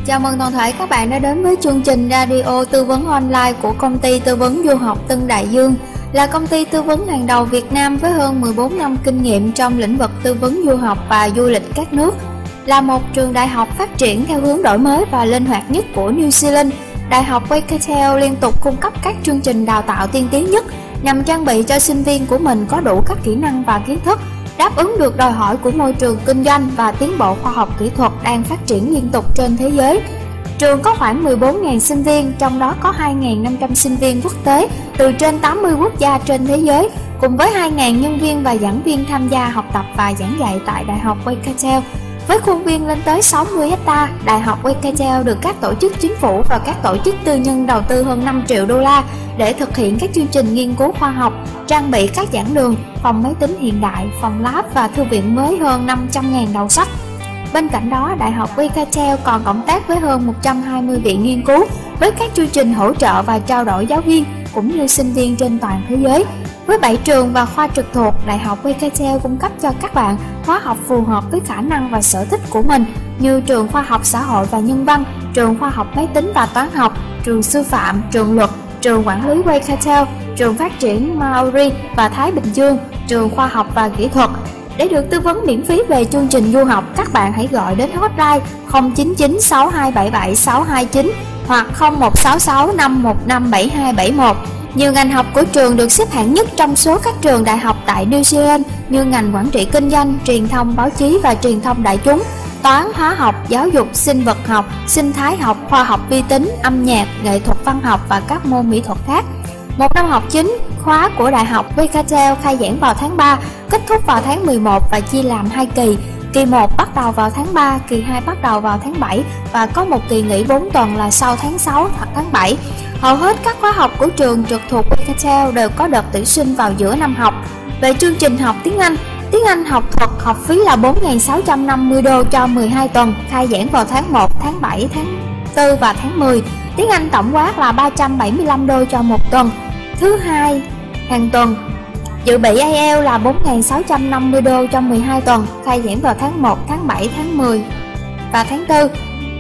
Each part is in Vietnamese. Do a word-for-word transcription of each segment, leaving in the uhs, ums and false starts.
Chào mừng toàn thể các bạn đã đến với chương trình radio tư vấn online của công ty tư vấn du học Tân Đại Dương, là công ty tư vấn hàng đầu Việt Nam với hơn mười bốn năm kinh nghiệm trong lĩnh vực tư vấn du học và du lịch các nước. Là một trường đại học phát triển theo hướng đổi mới và linh hoạt nhất của New Zealand, Đại học Waikato liên tục cung cấp các chương trình đào tạo tiên tiến nhất nhằm trang bị cho sinh viên của mình có đủ các kỹ năng và kiến thức đáp ứng được đòi hỏi của môi trường kinh doanh và tiến bộ khoa học kỹ thuật đang phát triển liên tục trên thế giới. Trường có khoảng mười bốn nghìn sinh viên, trong đó có hai nghìn năm trăm sinh viên quốc tế từ trên tám mươi quốc gia trên thế giới, cùng với hai nghìn nhân viên và giảng viên tham gia học tập và giảng dạy tại Đại học Waikato. Với khuôn viên lên tới sáu mươi héc ta, Đại học Waikato được các tổ chức chính phủ và các tổ chức tư nhân đầu tư hơn năm triệu đô la để thực hiện các chương trình nghiên cứu khoa học, trang bị các giảng đường, phòng máy tính hiện đại, phòng lab và thư viện mới hơn năm trăm nghìn đầu sách. Bên cạnh đó, Đại học Waikato còn cộng tác với hơn một trăm hai mươi viện nghiên cứu với các chương trình hỗ trợ và trao đổi giáo viên cũng như sinh viên trên toàn thế giới. Với bảy trường và khoa trực thuộc, Đại học Waikato cung cấp cho các bạn khóa học phù hợp với khả năng và sở thích của mình như trường khoa học xã hội và nhân văn, trường khoa học máy tính và toán học, trường sư phạm, trường luật, trường quản lý Waikato, trường phát triển Maori và Thái Bình Dương, trường khoa học và kỹ thuật. Để được tư vấn miễn phí về chương trình du học, các bạn hãy gọi đến hotline không chín chín sáu hai bảy bảy sáu hai chín hoặc không một sáu sáu năm một năm bảy hai bảy một. Nhiều ngành học của trường được xếp hạng nhất trong số các trường đại học tại New Zealand như ngành quản trị kinh doanh, truyền thông báo chí và truyền thông đại chúng, toán, hóa học, giáo dục, sinh vật học, sinh thái học, khoa học vi tính, âm nhạc, nghệ thuật văn học và các môn mỹ thuật khác. Một năm học chính khóa của Đại học Waikato khai giảng vào tháng ba, kết thúc vào tháng mười một và chia làm hai kỳ. Kỳ một bắt đầu vào tháng ba, kỳ hai bắt đầu vào tháng bảy và có một kỳ nghỉ bốn tuần là sau tháng sáu hoặc tháng bảy. Hầu hết các khóa học của trường trực thuộc Waikato đều có đợt tuyển sinh vào giữa năm học. Về chương trình học tiếng Anh, tiếng Anh học thuật học phí là bốn nghìn sáu trăm năm mươi đô cho mười hai tuần, khai giảng vào tháng một, tháng bảy, tháng tư và tháng mười. Tiếng Anh tổng quát là ba trăm bảy mươi lăm đô cho một tuần, thứ hai hàng tuần. Dự bị ai eo là bốn nghìn sáu trăm năm mươi đô cho mười hai tuần, khai giảng vào tháng một, tháng bảy, tháng mười và tháng tư.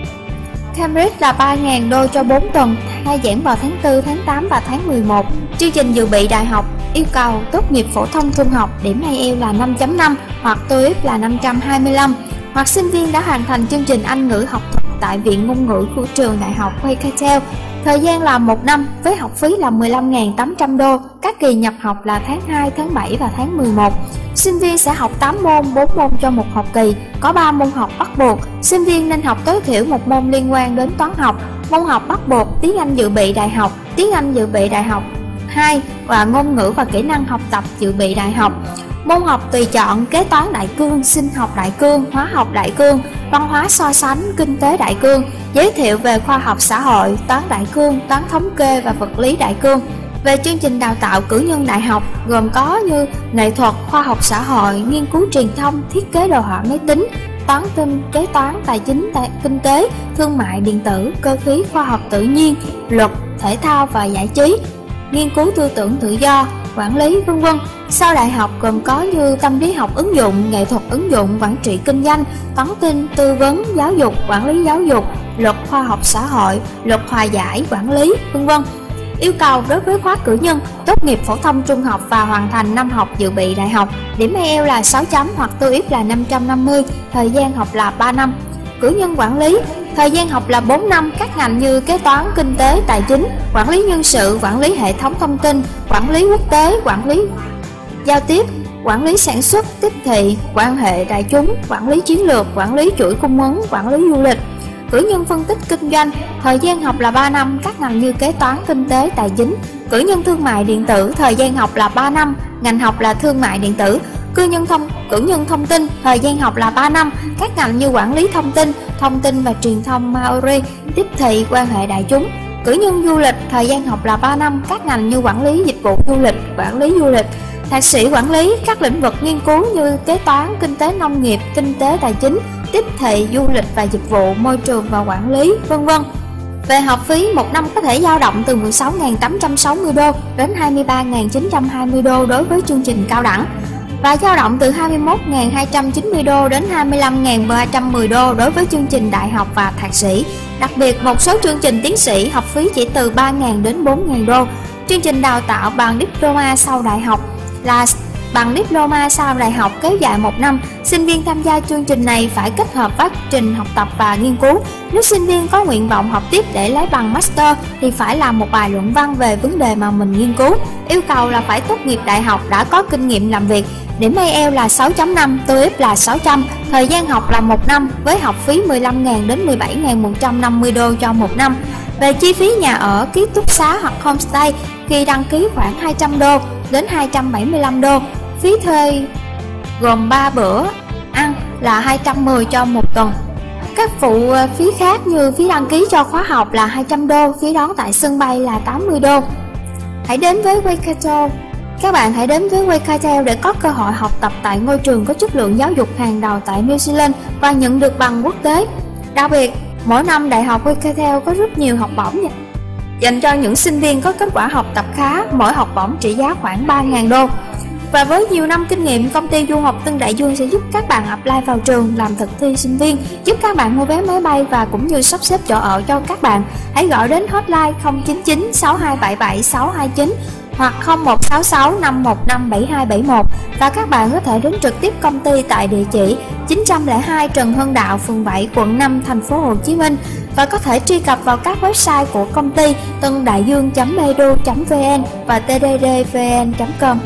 Cambridge là ba nghìn đô cho bốn tuần, khai giảng vào tháng tư, tháng tám và tháng mười một. Chương trình dự bị đại học yêu cầu tốt nghiệp phổ thông trung học, điểm ai eo là năm chấm năm hoặc TOEIC là năm trăm hai mươi lăm, hoặc sinh viên đã hoàn thành chương trình Anh ngữ học thuật tại Viện Ngôn ngữ của trường Đại học Waikato. Thời gian là một năm với học phí là mười lăm nghìn tám trăm đô, các kỳ nhập học là tháng hai, tháng bảy và tháng mười một. Sinh viên sẽ học tám môn, bốn môn cho một học kỳ, có ba môn học bắt buộc. Sinh viên nên học tối thiểu một môn liên quan đến toán học. Môn học bắt buộc tiếng Anh dự bị đại học, tiếng Anh dự bị đại học hai và ngôn ngữ và kỹ năng học tập dự bị đại học. Môn học tùy chọn kế toán đại cương, sinh học đại cương, hóa học đại cương, văn hóa so sánh, kinh tế đại cương, giới thiệu về khoa học xã hội, toán đại cương, toán thống kê và vật lý đại cương. Về chương trình đào tạo cử nhân đại học gồm có như nghệ thuật, khoa học xã hội, nghiên cứu truyền thông, thiết kế đồ họa máy tính, toán tin, kế toán, tài chính, tài, kinh tế, thương mại điện tử, cơ khí, khoa học tự nhiên, luật, thể thao và giải trí, nghiên cứu tư tưởng tự do, quản lý, vân vân. Sau đại học gồm có như tâm lý học ứng dụng, nghệ thuật ứng dụng, quản trị kinh doanh, toán tin, tư vấn, giáo dục, quản lý giáo dục, luật khoa học xã hội, luật hòa giải, quản lý, vân vân. Yêu cầu đối với khóa cử nhân tốt nghiệp phổ thông trung học và hoàn thành năm học dự bị đại học, điểm ai eo là sáu chấm hoặc TOEIC là năm trăm năm mươi, thời gian học là ba năm. Cử nhân quản lý, thời gian học là bốn năm, các ngành như kế toán, kinh tế, tài chính, quản lý nhân sự, quản lý hệ thống thông tin, quản lý quốc tế, quản lý giao tiếp, quản lý sản xuất, tiếp thị, quan hệ đại chúng, quản lý chiến lược, quản lý chuỗi cung ứng, quản lý du lịch. Cử nhân phân tích kinh doanh, thời gian học là ba năm, các ngành như kế toán, kinh tế, tài chính. Cử nhân thương mại điện tử, thời gian học là ba năm, ngành học là thương mại điện tử. Cử nhân thông cử nhân thông tin, thời gian học là ba năm, các ngành như quản lý thông tin, thông tin và truyền thông Maori, tiếp thị, quan hệ đại chúng. Cử nhân du lịch, thời gian học là ba năm, các ngành như quản lý dịch vụ du lịch, quản lý du lịch. Thạc sĩ quản lý, các lĩnh vực nghiên cứu như kế toán, kinh tế nông nghiệp, kinh tế tài chính, tiếp thị, du lịch và dịch vụ, môi trường và quản lý, vân vân. Về học phí, một năm có thể dao động từ mười sáu nghìn tám trăm sáu mươi đô đến hai mươi ba nghìn chín trăm hai mươi đô đối với chương trình cao đẳng. và dao động từ hai mươi mốt nghìn hai trăm chín mươi đô đến hai mươi lăm nghìn ba trăm mười đô đối với chương trình đại học và thạc sĩ. Đặc biệt, một số chương trình tiến sĩ học phí chỉ từ ba nghìn đến bốn nghìn đô. Chương trình đào tạo bằng diploma sau đại học là bằng diploma sau đại học kéo dài một năm. Sinh viên tham gia chương trình này phải kết hợp quá trình học tập và nghiên cứu. Nếu sinh viên có nguyện vọng học tiếp để lấy bằng master thì phải làm một bài luận văn về vấn đề mà mình nghiên cứu. Yêu cầu là phải tốt nghiệp đại học đã có kinh nghiệm làm việc. Điểm ai eo là sáu chấm năm, tô íp là sáu trăm. Thời gian học là một năm với học phí mười lăm nghìn đến mười bảy nghìn một trăm năm mươi đô cho một năm. Về chi phí nhà ở, ký túc xá hoặc homestay khi đăng ký khoảng hai trăm đô đến hai trăm bảy mươi lăm đô. Phí thuê gồm ba bữa ăn là hai trăm mười cho một tuần. Các phụ phí khác như phí đăng ký cho khóa học là hai trăm đô, phí đón tại sân bay là tám mươi đô. Hãy đến với Waikato. Các bạn hãy đến với Waikato để có cơ hội học tập tại ngôi trường có chất lượng giáo dục hàng đầu tại New Zealand và nhận được bằng quốc tế. Đặc biệt, mỗi năm Đại học Waikato có rất nhiều học bổng dành cho những sinh viên có kết quả học tập khá, mỗi học bổng trị giá khoảng ba nghìn đô. Và với nhiều năm kinh nghiệm, công ty du học Tân Đại Dương sẽ giúp các bạn apply vào trường, làm thực thi sinh viên, giúp các bạn mua vé máy bay và cũng như sắp xếp chỗ ở cho các bạn. Hãy gọi đến hotline không chín chín sáu hai bảy bảy sáu hai chín hoặc không một sáu sáu năm một năm bảy hai bảy một, và các bạn có thể đến trực tiếp công ty tại địa chỉ chín không hai Trần Hưng Đạo, phường bảy, quận năm, thành phố Hồ Chí Minh, và có thể truy cập vào các website của công ty tân đại dương chấm edu chấm vn và t d d v n chấm com.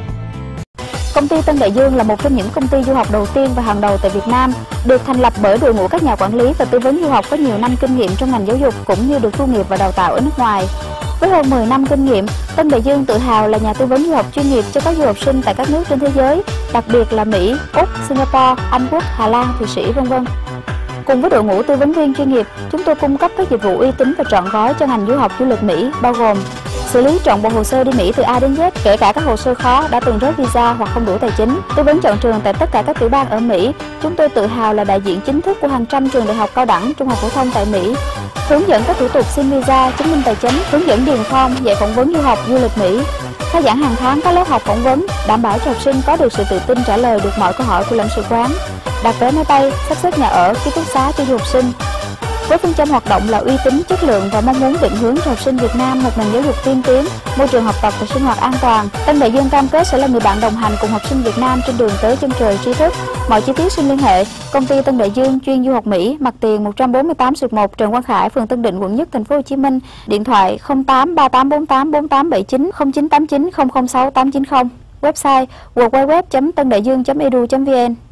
Công ty Tân Đại Dương là một trong những công ty du học đầu tiên và hàng đầu tại Việt Nam, được thành lập bởi đội ngũ các nhà quản lý và tư vấn du học có nhiều năm kinh nghiệm trong ngành giáo dục cũng như được tu nghiệp và đào tạo ở nước ngoài. Với hơn mười năm kinh nghiệm, Tân Đại Dương tự hào là nhà tư vấn du học chuyên nghiệp cho các du học sinh tại các nước trên thế giới, đặc biệt là Mỹ, Úc, Singapore, Anh Quốc, Hà Lan, Thụy Sĩ, vân vân. Cùng với đội ngũ tư vấn viên chuyên nghiệp, chúng tôi cung cấp các dịch vụ uy tín và trọn gói cho ngành du học du lịch Mỹ, bao gồm xử lý trọn bộ hồ sơ đi Mỹ từ A đến Z, kể cả các hồ sơ khó đã từng rớt visa hoặc không đủ tài chính. Tư vấn chọn trường tại tất cả các tiểu bang ở Mỹ. Chúng tôi tự hào là đại diện chính thức của hàng trăm trường đại học cao đẳng, trung học phổ thông tại Mỹ. Hướng dẫn các thủ tục xin visa, chứng minh tài chính, hướng dẫn điền form, dạy phỏng vấn du học du lịch Mỹ. Khai giảng hàng tháng các lớp học phỏng vấn, đảm bảo cho học sinh có được sự tự tin trả lời được mọi câu hỏi của lãnh sự quán. Đặt vé máy bay, sắp xếp nhà ở, ký túc xá cho du học sinh. Với phương châm hoạt động là uy tín, chất lượng và mong muốn định hướng cho học sinh Việt Nam một nền giáo dục tiên tiến, môi trường học tập và sinh hoạt an toàn, Tân Đại Dương cam kết sẽ là người bạn đồng hành cùng học sinh Việt Nam trên đường tới chân trời tri thức. Mọi chi tiết xin liên hệ công ty Tân Đại Dương chuyên du học Mỹ, mặt tiền một trăm bốn mươi tám xuyệt một Trần Quang Khải, phường Tân Định, quận Nhất, thành phố Hồ Chí Minh. Điện thoại không tám ba tám bốn tám bốn tám bảy chín không chín tám chín không không sáu tám chín không. Website w w w chấm tân đại dương chấm edu chấm vn.